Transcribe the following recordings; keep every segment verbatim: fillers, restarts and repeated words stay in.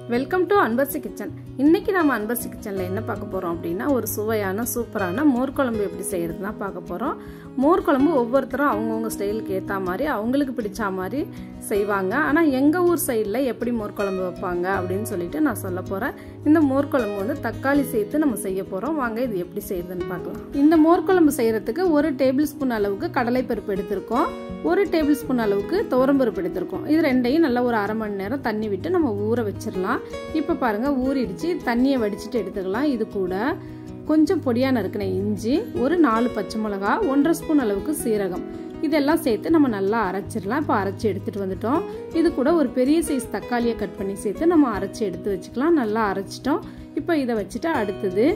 Welcome to அன்பர்சி kitchen. இன்னைக்கு நாம அன்பர்சி கிச்சன்ல என்ன பார்க்க போறோம் அப்படின்னா, ஒரு சுவையான சூப்பரான மோர் குழம்பு எப்படி செய்யறதுன்னா பார்க்க போறோம். மோர் குழம்பு ஒவ்வொருத்தரும் அவங்கவுங்க ஸ்டைலுக்கு ஏற்ற மாதிரி அவங்களுக்கு பிடிச்ச மாதிரி செய்வாங்க. ஆனால் எங்கள் ஊர் சைடில் எப்படி மோர் குழம்பு வைப்பாங்க அப்படின்னு சொல்லிட்டு நான் சொல்ல போகிறேன். இந்த மோர் குழம்பு வந்து தக்காளி சேர்த்து நம்ம செய்ய போகிறோம். வாங்க இது எப்படி செய்யறதுன்னு பார்க்கலாம். இந்த மோர் குழம்பு செய்யறதுக்கு ஒரு டேபிள் ஸ்பூன் அளவுக்கு கடலைப்பருப்பு எடுத்திருக்கோம், ஒரு டேபிள் ஸ்பூன் அளவுக்கு துவரம்பருப்பு எடுத்திருக்கோம். இது ரெண்டையும் நல்லா ஒரு அரை மணி நேரம் தண்ணி விட்டு நம்ம ஊற வச்சிடலாம். இப்போ பாருங்க ஊறிடுச்சு. தண்ணியை வடிச்சிட்டு எடுத்துக்கலாம். இது கூட கொஞ்சம் பொடியா நறுக்கின இஞ்சி, ஒரு நாலு பச்சை மிளகா, ஒன்றரை ஸ்பூன் அளவுக்கு சீரகம், இதெல்லாம் சேர்த்து நம்ம நல்லா அரைச்சிடலாம். இப்போ அரைச்சி எடுத்துட்டு வந்துட்டோம். இது கூட ஒரு பெரிய சைஸ் தக்காளியை கட் பண்ணி சேர்த்து நம்ம அரைச்சி எடுத்து வச்சுக்கலாம். நல்லா அரைச்சிட்டோம். இப்போ இதை வச்சுட்டு அடுத்தது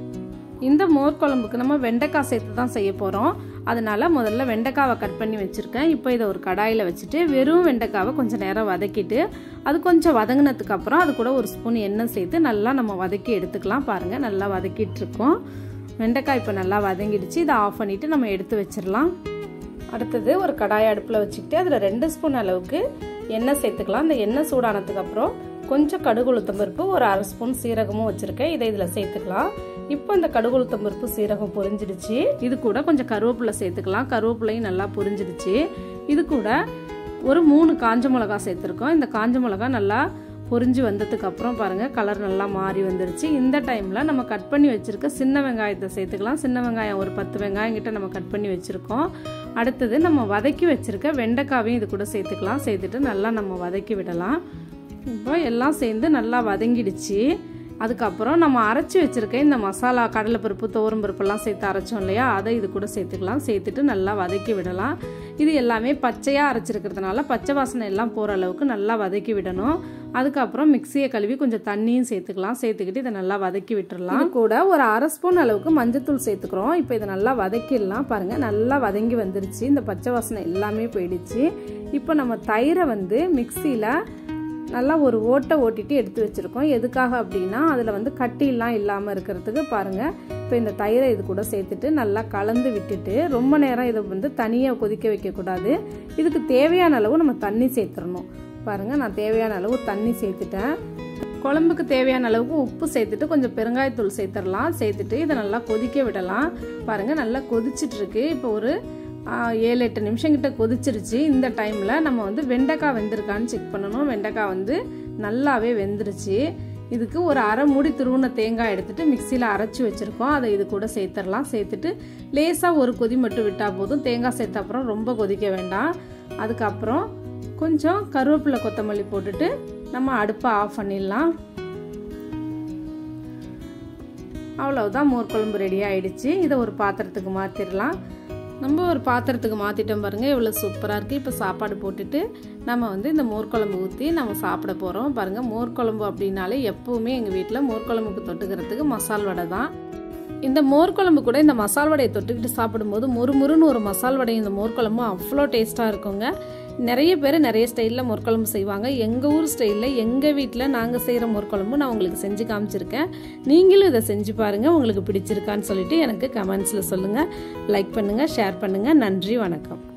இந்த மோர் குழம்புக்கு நம்ம வெண்டைக்காய் சேர்த்து தான் செய்ய போகிறோம். அதனால முதல்ல வெண்டைக்காவை கட் பண்ணி வச்சுருக்கேன். இப்போ இதை ஒரு கடாயில் வச்சுட்டு வெறும் வெண்டைக்காவை கொஞ்சம் நேரம் வதக்கிட்டு அது கொஞ்சம் வதங்கினதுக்கு அப்புறம் அது கூட ஒரு ஸ்பூன் எண்ணெய் சேர்த்து நல்லா நம்ம வதக்கி எடுத்துக்கலாம். பாருங்கள் நல்லா வதக்கிட்டு இருக்கோம். வெண்டைக்காய் இப்போ நல்லா வதங்கிடுச்சு. இதை ஆஃப் பண்ணிவிட்டு நம்ம எடுத்து வச்சிடலாம். அடுத்தது ஒரு கடாயை அடுப்பில் வச்சுக்கிட்டு அதில் ரெண்டு ஸ்பூன் அளவுக்கு எண்ணெய் சேர்த்துக்கலாம். இந்த எண்ணெய் சூடானதுக்கு அப்புறம் கொஞ்சம் கடுகு உளுத்தம் பருப்பு, ஒரு அரை ஸ்பூன் சீரகமும் வச்சுருக்கேன். இதை இதில் சேர்த்துக்கலாம். இப்போ இந்த கடுகு உளுத்தம் பருப்பு சீரகம் பொரிஞ்சிடுச்சு. இது கூட கொஞ்சம் கருவேப்பிலை சேர்த்துக்கலாம். கருவேப்பிலையும் நல்லா பொரிஞ்சிடுச்சு. இது கூட ஒரு மூணு காஞ்ச மிளகா சேர்த்துருக்கோம். இந்த காஞ்ச மிளகா நல்லா பொரிஞ்சு வந்ததுக்கு அப்புறம் பாருங்க கலர் நல்லா மாறி வந்துருச்சு. இந்த டைம்ல நம்ம கட் பண்ணி வச்சிருக்க சின்ன வெங்காயத்தை சேர்த்துக்கலாம். சின்ன வெங்காயம் ஒரு பத்து வெங்காயம் கிட்ட நம்ம கட் பண்ணி வச்சிருக்கோம். அடுத்தது நம்ம வதக்கி வச்சிருக்க வெண்டைக்காவையும் இது கூட சேர்த்துக்கலாம். சேர்த்துட்டு நல்லா நம்ம வதக்கி விடலாம். இப்போ எல்லாம் சேர்ந்து நல்லா வதங்கிடுச்சு. அதுக்கப்புறம் நம்ம அரைச்சி வச்சிருக்க இந்த மசாலா கடலைப்பருப்பு துவரம்பருப்பெல்லாம் சேர்த்து அரைச்சோம் இல்லையா, அதை இது கூட சேர்த்துக்கலாம். சேர்த்துட்டு நல்லா வதக்கி விடலாம். இது எல்லாமே பச்சையாக அரைச்சிருக்கிறதுனால பச்சை வாசனை எல்லாம் போகிற அளவுக்கு நல்லா வதக்கி விடணும். அதுக்கப்புறம் மிக்சியை கழுவி கொஞ்சம் தண்ணியும் சேர்த்துக்கலாம். சேர்த்துக்கிட்டு இதை நல்லா வதக்கி விட்டுடலாம். இது கூட ஒரு அரை ஸ்பூன் அளவுக்கு மஞ்சத்தூள் சேர்த்துக்கிறோம். இப்போ இதை நல்லா வதக்கிடலாம். பாருங்கள் நல்லா வதங்கி வந்துருச்சு. இந்த பச்சை வாசனை எல்லாமே போயிடுச்சு. இப்போ நம்ம தயிரை வந்து மிக்சியில் நல்லா ஒரு ஓட்டை ஓட்டிட்டு எடுத்து வச்சுருக்கோம். எதுக்காக அப்படின்னா அதில் வந்து கட்டிலாம் இல்லாமல் இருக்கிறதுக்கு. பாருங்கள் இப்போ இந்த தயிரை இது கூட சேர்த்துட்டு நல்லா கலந்து விட்டுட்டு ரொம்ப நேரம் இதை வந்து தனியாக கொதிக்க வைக்கக்கூடாது. இதுக்கு தேவையான அளவு நம்ம தண்ணி சேர்த்துடணும். பாருங்கள் நான் தேவையான அளவு தண்ணி சேர்த்துட்டேன். குழம்புக்கு தேவையான அளவுக்கு உப்பு சேர்த்துட்டு கொஞ்சம் பெருங்காயத்தூள் சேர்த்துடலாம். சேர்த்துட்டு இதை நல்லா கொதிக்க விடலாம். பாருங்கள் நல்லா கொதிச்சிட்டு இருக்கு. இப்போ ஒரு ஏழு எட்டு நிமிஷம் கிட்ட கொதிச்சிருச்சு. இந்த டைமில் நம்ம வந்து வெண்டைக்காய் வெந்திருக்கான்னு செக் பண்ணணும். வெண்டைக்காய் வந்து நல்லாவே வெந்துருச்சு. இதுக்கு ஒரு அரை மூடி துருவின தேங்காய் எடுத்துட்டு மிக்சியில் அரைச்சி வச்சுருக்கோம். அதை இது கூட சேர்த்துடலாம். சேர்த்துட்டு லேசாக ஒரு கொதி மட்டும் விட்டால் போதும். தேங்காய் சேர்த்த அப்புறம் ரொம்ப கொதிக்க வேண்டாம். அதுக்கப்புறம் கொஞ்சம் கருவேப்பிலை கொத்தமல்லி போட்டுட்டு நம்ம அடுப்பை ஆஃப் பண்ணிடலாம். அவ்வளவுதான், மோர் குழம்பு ரெடி ஆயிடுச்சு. இதை ஒரு பாத்திரத்துக்கு மாற்றிடலாம். நம்ம ஒரு பாத்திரத்துக்கு மாற்றிட்டோம் பாருங்கள் எவ்வளோ சூப்பராக இருக்குது. இப்போ சாப்பாடு போட்டுட்டு நம்ம வந்து இந்த மோர் குழம்பு ஊற்றி நம்ம சாப்பிட போகிறோம். பாருங்கள் மோர் குழம்பு அப்படின்னாலே எப்போவுமே எங்கள் வீட்டில் மோர் குழம்புக்கு தொட்டுக்கிறதுக்கு மசால் வடை தான். இந்த மோர் குழம்பு கூட இந்த மசால் வடையை தொட்டுக்கிட்டு சாப்பிடும்போது மொறுமுறுன்னு ஒரு மசால் வடையும் இந்த மோர் குழம்பும் அவ்வளோ டேஸ்ட்டாக இருக்குங்க. நிறைய பேர் நிறைய ஸ்டைலில் மோர் குழம்பு செய்வாங்க. எங்கள் ஊர் ஸ்டைலில் எங்கள் வீட்டில் நாங்கள் செய்கிற மோர் குழம்பு நான் உங்களுக்கு செஞ்சு காமிச்சிருக்கேன். நீங்களும் இதை செஞ்சு பாருங்கள். உங்களுக்கு பிடிச்சிருக்கான்னு சொல்லிட்டு எனக்கு கமெண்ட்ஸில் சொல்லுங்கள். லைக் பண்ணுங்கள், ஷேர் பண்ணுங்கள். நன்றி, வணக்கம்.